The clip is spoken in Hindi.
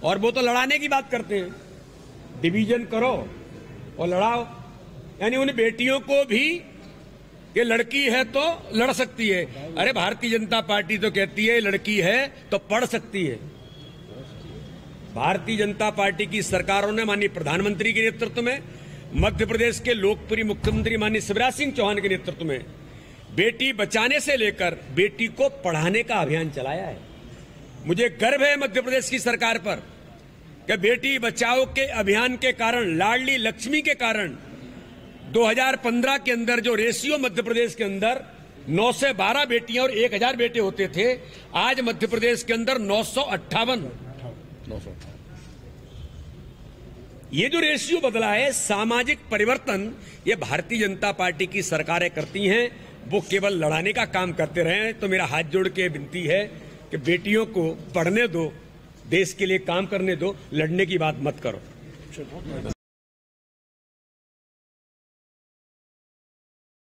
और वो तो लड़ाने की बात करते हैं, डिवीजन करो और लड़ाओ। यानी उन बेटियों को भी ये लड़की है तो लड़ सकती है। अरे भारतीय जनता पार्टी तो कहती है लड़की है तो पढ़ सकती है। भारतीय जनता पार्टी की सरकारों ने माननीय प्रधानमंत्री के नेतृत्व में, मध्य प्रदेश के लोकप्रिय मुख्यमंत्री माननीय शिवराज सिंह चौहान के नेतृत्व में बेटी बचाने से लेकर बेटी को पढ़ाने का अभियान चलाया है। मुझे गर्व है मध्य प्रदेश की सरकार पर कि बेटी बचाओ के अभियान के कारण, लाडली लक्ष्मी के कारण 2015 के अंदर जो रेशियो मध्य प्रदेश के अंदर 9 से 12 बेटियां और 1000 बेटे होते थे, आज मध्य प्रदेश के अंदर 958। ये जो रेशियो बदला है, सामाजिक परिवर्तन ये भारतीय जनता पार्टी की सरकारें करती हैं। वो केवल लड़ाने का काम करते रहे। तो मेरा हाथ जोड़ के विनती है कि बेटियों को पढ़ने दो, देश के लिए काम करने दो, लड़ने की बात मत करो।